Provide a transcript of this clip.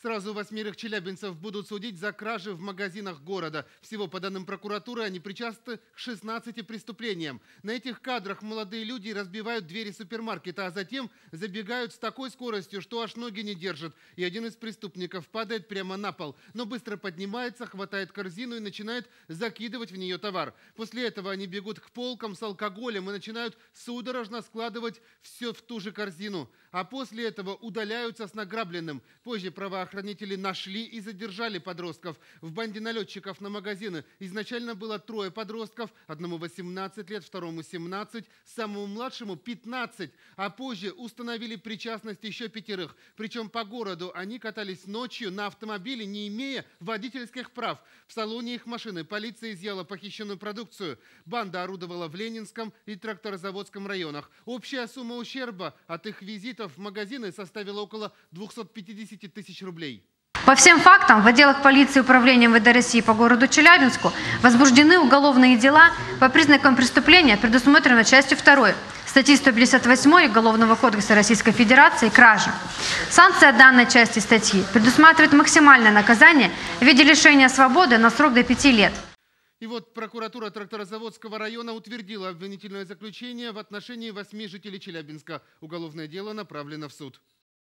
Сразу 8 челябинцев будут судить за кражи в магазинах города. Всего, по данным прокуратуры, они причастны к 16 преступлениям. На этих кадрах молодые люди разбивают двери супермаркета, а затем забегают с такой скоростью, что аж ноги не держат. И один из преступников падает прямо на пол, но быстро поднимается, хватает корзину и начинает закидывать в нее товар. После этого они бегут к полкам с алкоголем и начинают судорожно складывать все в ту же корзину. А после этого удаляются с награбленным. Позже правоохранители нашли и задержали подростков. В банде налетчиков на магазины изначально было 3 подростков. Одному 18 лет, второму 17, самому младшему 15. А позже установили причастность еще 5. Причем по городу они катались ночью на автомобиле, не имея водительских прав. В салоне их машины полиция изъяла похищенную продукцию. Банда орудовала в Ленинском и Тракторозаводском районах. Общая сумма ущерба от их визитов в магазины составила около 250 тысяч рублей. По всем фактам в отделах полиции Управления МВД России по городу Челябинску возбуждены уголовные дела по признакам преступления, предусмотренного частью 2 статьи 158 Уголовного кодекса Российской Федерации «Кража». Санкция данной части статьи предусматривает максимальное наказание в виде лишения свободы на срок до 5 лет. И вот прокуратура Тракторозаводского района утвердила обвинительное заключение в отношении 8 жителей Челябинска. Уголовное дело направлено в суд.